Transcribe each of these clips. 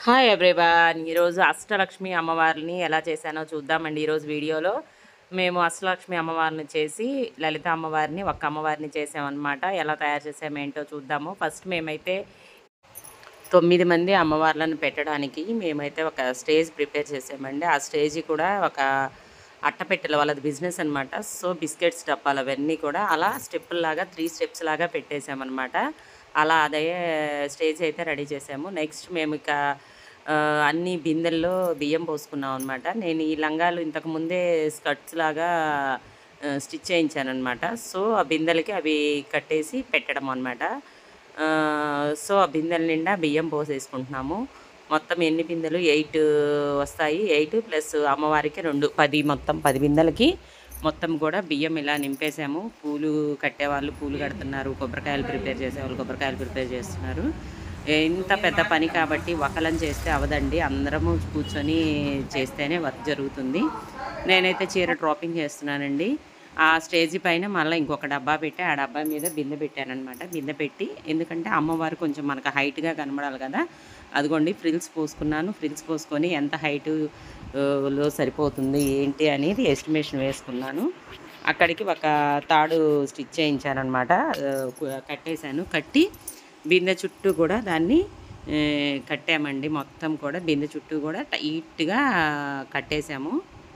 Hi everyone. ఈరోజు అష్టలక్ష్మి అమ్మవారిని ఎలా చేశానో చూద్దామండి. ఈరోజు వీడియోలో మేము అష్టలక్ష్మి అమ్మవారిని చేసి లలిత అమ్మవారిని ఒక్క అమ్మవారిని చేసామన్నమాట. ఎలా తయారు చేసామేంటో చూద్దాము. ఫస్ట్ మేమైతే 9 మంది అమ్మవార్లను పెట్టడానికి మేమైతే ఒక స్టేజ్ ప్రిపేర్ చేసామండి. ఆ స్టేజ్ కూడా ఒక అట్టపెట్టెల వాళ్ళది బిజినెస్ అనమాట. సో బిస్కెట్స్ డబ్బాలు అవన్నీ కూడా అలా స్టెప్పుల్లాగా 3 స్టెప్స్ లాగా పెట్టేసామన్నమాట. అలా అదే స్టేజ్ అయితే రెడీ చేసాము. నెక్స్ట్ మేము ఇక అన్ని బిందెల్లో బియ్యం పోసుకున్నాం అనమాట. నేను ఈ లంగాలు ఇంతకుముందే స్కర్ట్స్ లాగా స్టిచ్ చేయించానమాట. సో ఆ బిందెలకి అవి కట్టేసి పెట్టడం అనమాట. సో ఆ బిందెల నిండా బియ్యం పోసేసుకుంటున్నాము. మొత్తం ఎన్ని బిందెలు 8 వస్తాయి. 8 ప్లస్ అమ్మవారికి 2 10, మొత్తం 10 బిందెలకి మొత్తం కూడా బియ్యం ఇలా నింపేసాము. పూలు కట్టేవాళ్ళు పూలు కడుతున్నారు, కొబ్బరికాయలు ప్రిపేర్ చేసేవాళ్ళు కొబ్బరికాయలు ప్రిపేర్ చేస్తున్నారు. ఇంత పెద్ద పని కాబట్టి ఒకలం చేస్తే అవదండి, అందరము కూర్చొని చేస్తేనే వర్క్ జరుగుతుంది. నేనైతే చీర డ్రాపింగ్ చేస్తున్నానండి. ఆ స్టేజీ పైన మళ్ళీ ఇంకొక డబ్బా పెట్టి ఆ డబ్బా మీద బిందె పెట్టానమాట. బిందె పెట్టి, ఎందుకంటే అమ్మవారు కొంచెం మనకు హైట్గా కనబడాలి కదా, అదిగోండి ఫ్రిల్స్ పోసుకున్నాను. ఫ్రిల్స్ పోసుకొని ఎంత హైటులో సరిపోతుంది ఏంటి అనేది ఎస్టిమేషన్ వేసుకున్నాను. అక్కడికి ఒక తాడు స్టిచ్ చేయించానమాట. కట్టేశాను. కట్టి బిందె చుట్టూ కూడా దాన్ని కట్టామండి. మొత్తం కూడా బిందె చుట్టూ కూడా టైట్గా కట్టేశాము.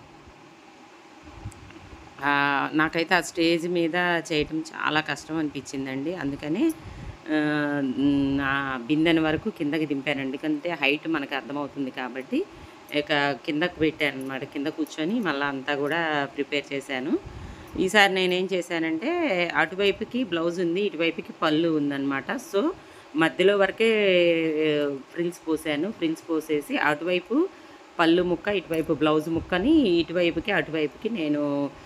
నాకైతే ఆ స్టేజ్ మీద చేయటం చాలా కష్టం అనిపించిందండి. అందుకని నా బిందెని వరకు కిందకి దింపానండి. ఎందుకంటే హైట్ మనకు అర్థమవుతుంది కాబట్టి ఇక కిందకు పెట్టానమాట. కింద కూర్చొని మళ్ళీ అంతా కూడా ప్రిపేర్ చేశాను. ఈసారి నేనేం చేశానంటే, అటువైపుకి బ్లౌజ్ ఉంది, ఇటువైపుకి పళ్ళు ఉందన్నమాట. సో మధ్యలో వరకే ఫ్రిల్స్ పోసాను. ఫ్రిల్స్ పోసేసి అటువైపు పళ్ళు ముక్క, ఇటువైపు బ్లౌజ్ ముక్కని ఇటువైపుకి అటువైపుకి నేను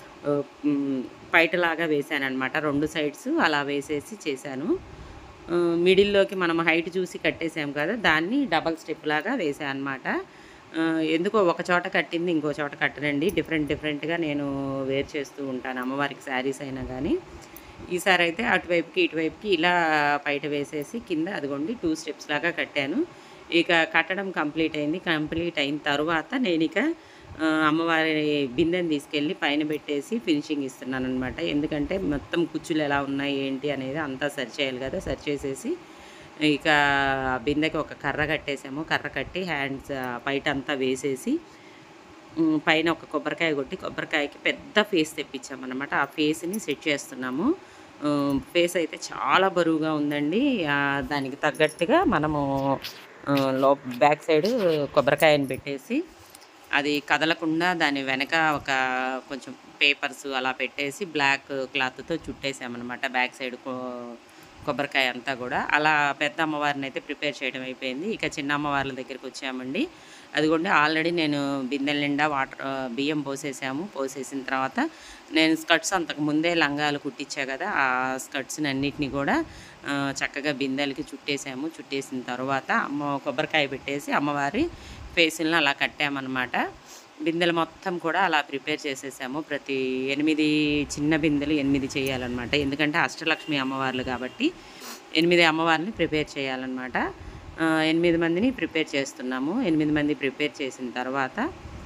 పైటలాగా వేసానమాట. 2 సైడ్స్ అలా వేసేసి చేశాను. మిడిల్లోకి మనం హైట్ చూసి కట్టేసాం కదా, దాన్ని డబల్ స్టెప్ లాగా వేసాను అనమాట. ఎందుకో ఒక చోట కట్టింది ఇంకో చోట కట్టనండి. డిఫరెంట్గా నేను వేర్ చేస్తూ ఉంటాను అమ్మవారికి శారీస్ అయినా కానీ. ఈసారి అయితే అటువైపుకి ఇటువైపుకి ఇలా పైట వేసేసి కింద అదిగోండి 2 స్టెప్స్ లాగా కట్టాను. ఇక కట్టడం కంప్లీట్ అయింది. కంప్లీట్ అయిన తర్వాత నేను ఇక అమ్మవారి బిందెని తీసుకెళ్ళి పైన పెట్టేసి ఫినిషింగ్ ఇస్తున్నాను అనమాట. ఎందుకంటే మొత్తం కుచ్చులు ఎలా ఉన్నాయి ఏంటి అనేది అంతా సరి చేయాలి కదా. సరి చేసేసి ఇక బిందెకి ఒక కర్ర కట్టేసాము. కర్ర కట్టి హ్యాండ్స్ పైట అంతా వేసేసి పైన ఒక కొబ్బరికాయ కొట్టి కొబ్బరికాయకి పెద్ద ఫేస్ తెప్పించామన్నమాట. ఆ ఫేస్ని సెట్ చేస్తున్నాము. ఫేస్ అయితే చాలా బరువుగా ఉందండి. దానికి తగ్గట్టుగా మనము బ్యాక్ సైడ్ కొబ్బరికాయని పెట్టేసి అది కదలకుండా దాని వెనక ఒక కొంచెం పేపర్స్ అలా పెట్టేసి బ్లాక్ క్లాత్తో చుట్టేసామన్నమాట బ్యాక్ సైడ్ కొబ్బరికాయ అంతా కూడా. అలా పెద్ద అమ్మవారిని అయితే ప్రిపేర్ చేయడం అయిపోయింది. ఇక చిన్న అమ్మవార్ల దగ్గరికి వచ్చామండి. అదిగోండి ఆల్రెడీ నేను బిందెల నిండా బియ్యం పోసేసిన తర్వాత నేను స్కర్ట్స్ అంతకు ముందే లంగాలు కుట్టించా కదా, ఆ స్కర్ట్స్ని అన్నిటిని కూడా చక్కగా బిందెలకి చుట్టేసాము. చుట్టేసిన తర్వాత కొబ్బరికాయ పెట్టేసి అమ్మవారి ఫేసులను అలా కట్టామన్నమాట. బిందెలు మొత్తం కూడా అలా ప్రిపేర్ చేసేసాము. ప్రతి 8 చిన్న బిందెలు 8 చేయాలన్నమాట. ఎందుకంటే అష్టలక్ష్మి అమ్మవార్లు కాబట్టి 8 అమ్మవారిని ప్రిపేర్ చేయాలన్నమాట. 8 మందిని ప్రిపేర్ చేస్తున్నాము. 8 మంది ప్రిపేర్ చేసిన తర్వాత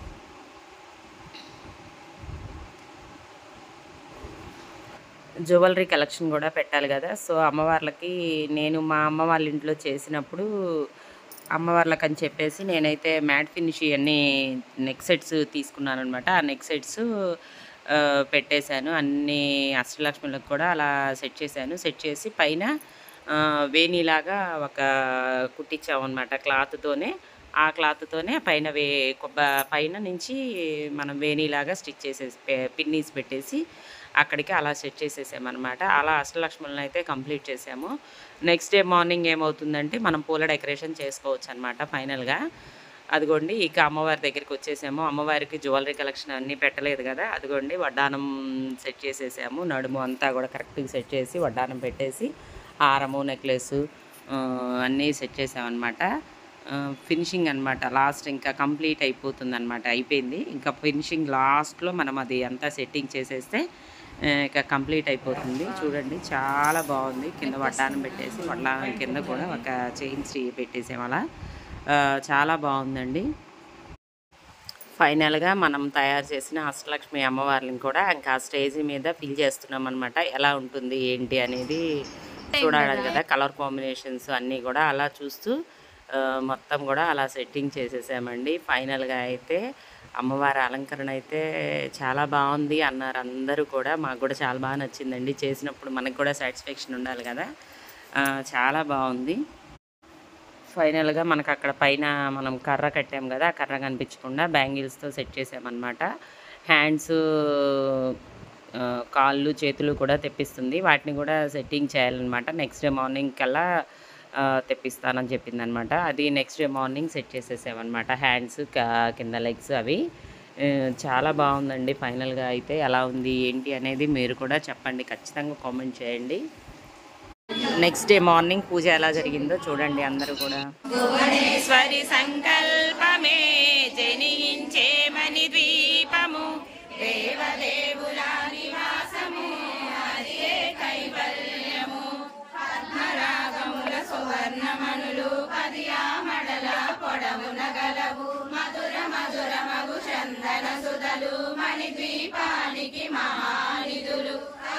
జ్యువెలరీ కలెక్షన్ కూడా పెట్టాలి కదా. సో అమ్మవార్లకి నేను మా అమ్మ వాళ్ళ ఇంట్లో చేసినప్పుడు అమ్మవార్లకు అని చెప్పేసి నేనైతే మ్యాట్ ఫినిష్ అన్నీ నెక్ సెట్స్ తీసుకున్నాను అనమాట. ఆ నెక్ సెట్స్ పెట్టేశాను. అన్ని అష్టలక్ష్ములకు కూడా అలా సెట్ చేశాను. సెట్ చేసి పైన వేణిలాగా ఒక కుట్టించామన్నమాట క్లాత్తోనే. ఆ క్లాత్తోనే పైన పైన నుంచి మనం వేణిలాగా స్టిచ్ చేసేసి పిన్నీస్ పెట్టేసి అక్కడికి అలా సెట్ చేసేసామన్నమాట. అలా అష్టలక్ష్ములను అయితే కంప్లీట్ చేసాము. నెక్స్ట్ డే మార్నింగ్ ఏమవుతుందంటే మనం పూల డెకరేషన్ చేసుకోవచ్చు అనమాట ఫైనల్గా. అదిగోండి ఇక అమ్మవారి దగ్గరికి వచ్చేసాము. అమ్మవారికి జ్యువెలరీ కలెక్షన్ అన్నీ పెట్టలేదు కదా, అదిగోండి వడ్డానం సెట్ చేసేసాము. నడుము అంతా కూడా కరెక్ట్గా సెట్ చేసి వడ్డానం పెట్టేసి హారము నెక్లెస్ అన్నీ సెట్ చేసామన్నమాట. ఫినిషింగ్ అనమాట. లాస్ట్ ఇంకా కంప్లీట్ అయిపోతుందన్నమాట. అయిపోయింది. ఇంకా ఫినిషింగ్ లాస్ట్లో మనం అది అంతా సెట్టింగ్ చేసేస్తే ఇక కంప్లీట్ అయిపోతుంది. చూడండి చాలా బాగుంది. కింద వడ్డానం పెట్టేసి వడ్డానం కింద కూడా ఒక చైన్ పెట్టేసాము. అలా చాలా బాగుందండి. ఫైనల్‌గా మనం తయారు చేసిన అష్టలక్ష్మి అమ్మవార్లని కూడా ఇంకా స్టేజ్ మీద ఫిల్ చేస్తున్నామనమాట. ఎలా ఉంటుంది ఏంటి అనేది చూడాలి కదా! కలర్ కాంబినేషన్స్ అన్నీ కూడా అలా చూస్తూ మొత్తం కూడా అలా సెట్టింగ్ చేసేసామండి. ఫైనల్‌గా అయితే అమ్మవారి అలంకరణ అయితే చాలా బాగుంది అన్నారు అందరూ కూడా. మాకు కూడా చాలా బాగా నచ్చిందండి. చేసినప్పుడు మనకు కూడా సాటిస్ఫాక్షన్ ఉండాలి కదా! చాలా బాగుంది. ఫైనల్‌గా మనకక్కడ పైన మనం కర్ర కట్టాం గదా! ఆ కర్ర కనిపించకుండా బ్యాంగిల్స్‌తో సెట్ చేసామనమాట. హ్యాండ్సు కాళ్ళు, చేతులు కూడా తెప్పిస్తుంది. వాటిని కూడా సెట్టింగ్ చేయాలనమాట. నెక్స్ట్ డే మార్నింగ్ కల్లా తెప్పిస్తానని చెప్పిందనమాట. అది నెక్స్ట్ డే మార్నింగ్ సెట్ చేసేసామనమాట. హ్యాండ్స్ కింద లెగ్స్ అవి. చాలా బాగుందండి. ఫైనల్‌గా అయితే ఎలా ఉంది ఏంటి అనేది మీరు కూడా చెప్పండి. ఖచ్చితంగా కామెంట్ చేయండి. నెక్స్ట్ డే మార్నింగ్ పూజ ఎలా జరిగిందో చూడండి అందరూ కూడా. భువనేశ్వరి సంకల్పమే జనించేమని ద్వీపము, దేవదేవుల నివాసము అదే కైవల్యము, పద్మరాగముల సువర్ణమణులు పదియామడల పొడవున గలవు, మధుర మధుర మగు చందన సుధలు మణి ద్వీపానికి మహానిధులు,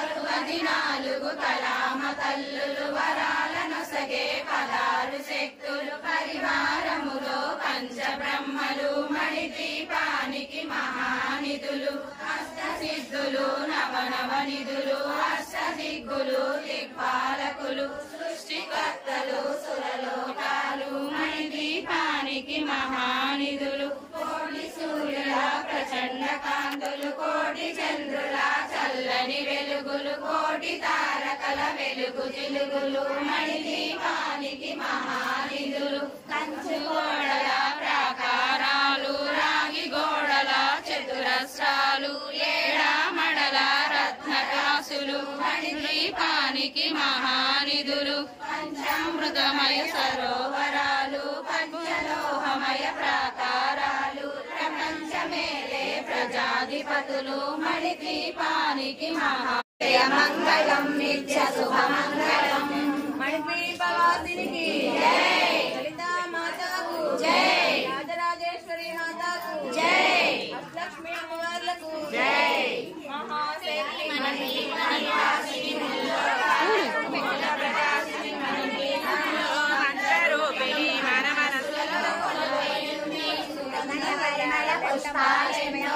64 కళామ తల్లులు వరాలనొసగే 16 శక్తులు, పరివారములో పంచబ్రహ్మలు మణి ద్వీపానికి మహానిధులు, అష్టసిద్ధులు నవనవనిధులు, అష్టదిగ్గులు దిక్పాలకులు, సృష్టికర్తలు సురలోకాలు మణి ద్వీపానికి మహానిధులు, కోటి సూర్యుల ప్రచండ కాంతులు, కోటి చంద్రుల చల్లని వెలుగులు, కోటి తారకల వెలుగు జిలుగులు మణి దీపానికి మహానిధులు, కంచు గోడల ప్రాకారాలు, రాగి గోడల చతురస్రాలు, ఏడామడల రత్నకాసులు మణి దీపానికి మహానిధులు, పంచామృతమయ సరోవరాలు, పంచలోహమయ ప్రాకారాలు, ప్రపంచమేలే ప్రజాధిపతులు మణి దీపానికి మహా మంగళం నిత్య శుభమంగళం, మణిద్వీపవాసినికి జై, లలితా మాతకు జై, రాజరాజేశ్వరి మాతకు జై, అష్టలక్ష్మి అమ్మవార్లకు జై, మహాశక్తి మణిద్వీపవాసిని ముల్లోకాలకు ప్రకాశిని మణిద్వీపంలో మంత్రరూపిణి మన మనసులో కొలువైంది, సుగంధవర్ణల పుష్పాలెన్నో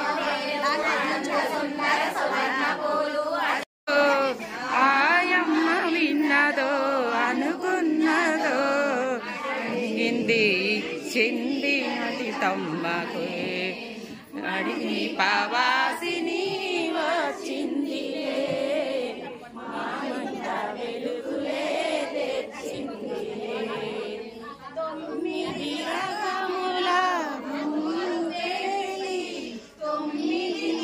సుందర సువర్ణ పూలు, ఆయమ్మ విన్నదో అనుకున్నదో ఇంది చింది అతి తమ్మకు అడిగి పవాసిని వచ్చింది, వెలుగులే తెచ్చింది, 9 రకముల ముందేలి 9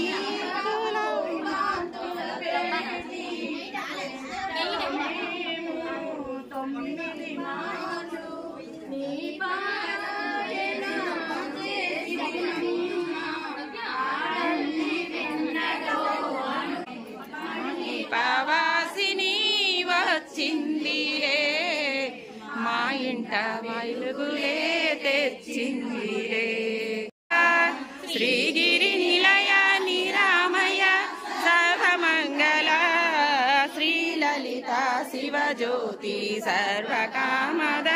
పవాసిని వచ్చిందిరే, మా ఇంట వెలుగులే తెచ్చిందిరే, శ్రీగిరి నిలయ నిరామయ సర్వమంగళ శ్రీలలిత శివజ్యోతి సర్వకామద.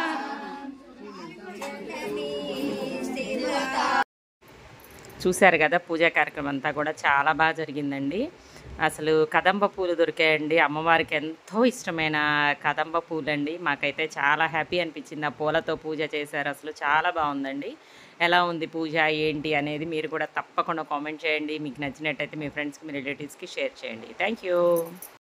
చూశారు కదా పూజా కార్యక్రమం అంతా కూడా చాలా బాగా జరిగిందండి. అసలు కదంబ పూలు దొరికాయండి. అమ్మవారికి ఎంతో ఇష్టమైన కదంబ పూలండి. మాకైతే చాలా హ్యాపీ అనిపించింది. ఆ పూలతో పూజ చేశారు. అసలు చాలా బాగుందండి. ఎలా ఉంది పూజ ఏంటి అనేది మీరు కూడా తప్పకుండా కామెంట్ చేయండి. మీకు నచ్చినట్టయితే మీ ఫ్రెండ్స్కి మీ రిలేటివ్స్కి షేర్ చేయండి. Thank you.